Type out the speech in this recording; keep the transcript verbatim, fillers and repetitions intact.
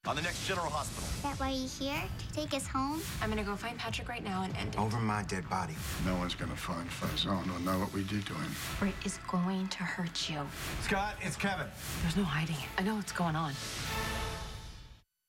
on the next General Hospital. Is that why you're here? To take us home? I'm gonna go find Patrick right now and end it. Over my dead body. No one's gonna find Faison or know what we did to him. Britt is going to hurt you. Scott, it's Kevin. There's no hiding it. I know what's going on.